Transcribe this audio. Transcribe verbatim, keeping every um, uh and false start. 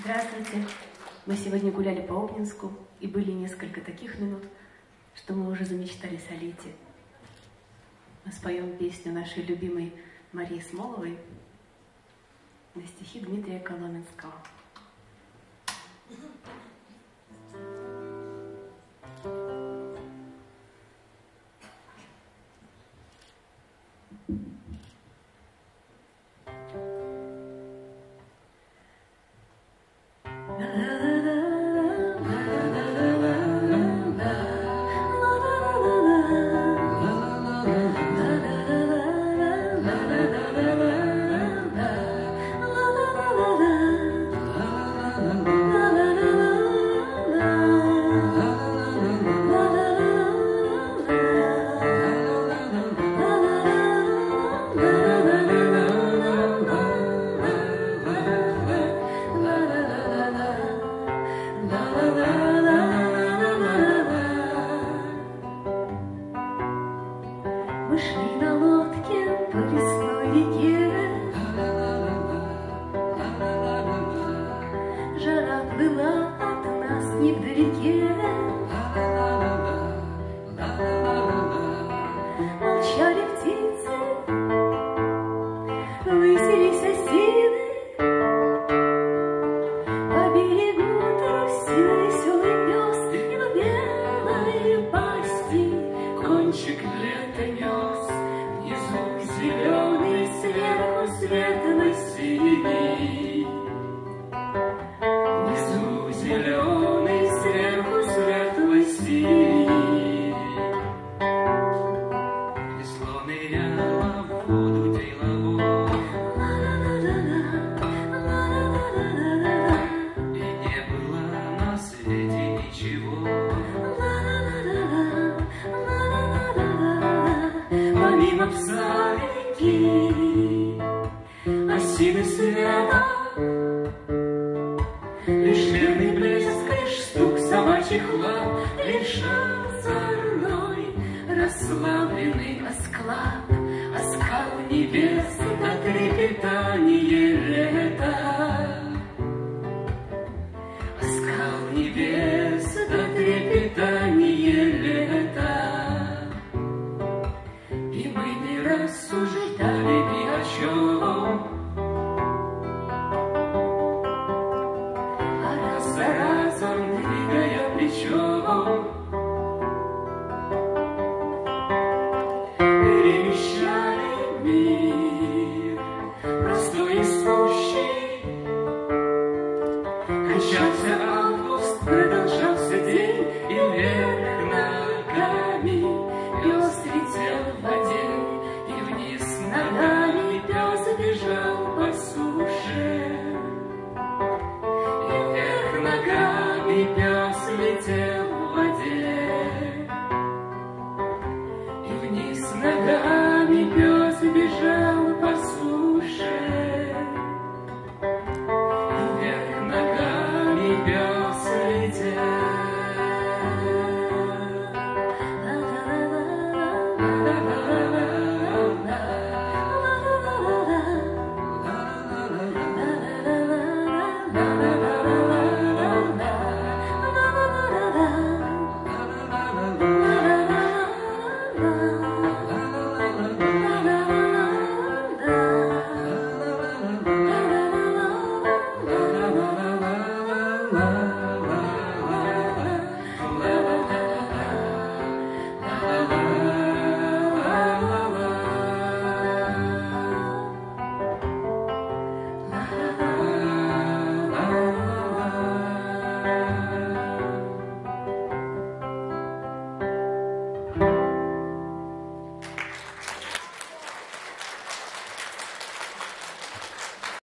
Здравствуйте! Мы сегодня гуляли по Обнинску, и были несколько таких минут, что мы уже замечтались о лете. Мы споем песню нашей любимой Марии Смоловой на стихи Дмитрия Коломенского. Мы шли на лодке по лесной реке, жара плыла от нас невдалеке. Молчали птицы, высились осины, по берегу трусил веселый пес, и в белой пасти кончик лета нес. Внизу зеленый, сверху светлый синий. Внизу зеленый, сверху светлый синий. Весло ныряло в воду делово, и не было на свете ничего, помимо псарики, осины света. Лишь верный блеск, лишь стук собачьих лап, лишь озорной расслабленный осклад, оскал небес до трепетания лета. Оскал небес до трепетания лета. И мы не рассуждали ни о чем, а раз за разом двигая плечом, перемещали мир простой и сущий, кончался